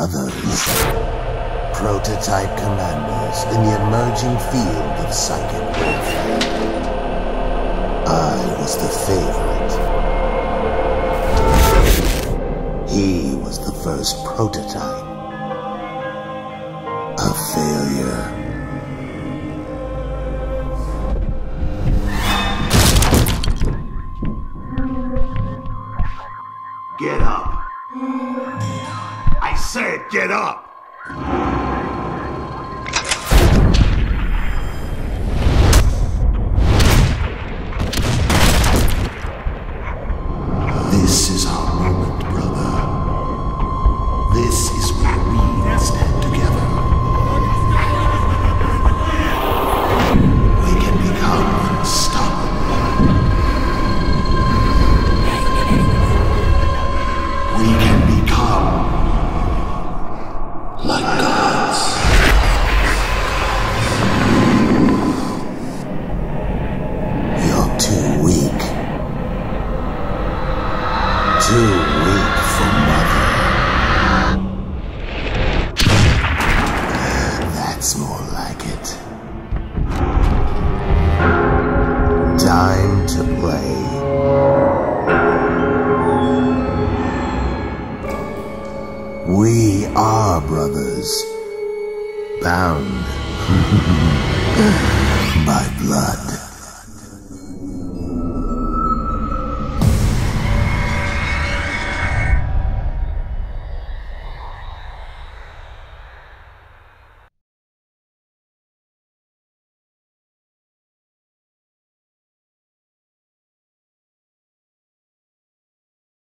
brothers. Prototype commanders in the emerging field of psychic warfare. I was the favorite. He was the first prototype. A failure. Get up. I said get up! This is our moment, brother. This is where we stand together. We can become unstoppable. We can become like gods. You're too weak. Too weak for Mother. That's more like it. Time to play. We are brothers, bound by blood.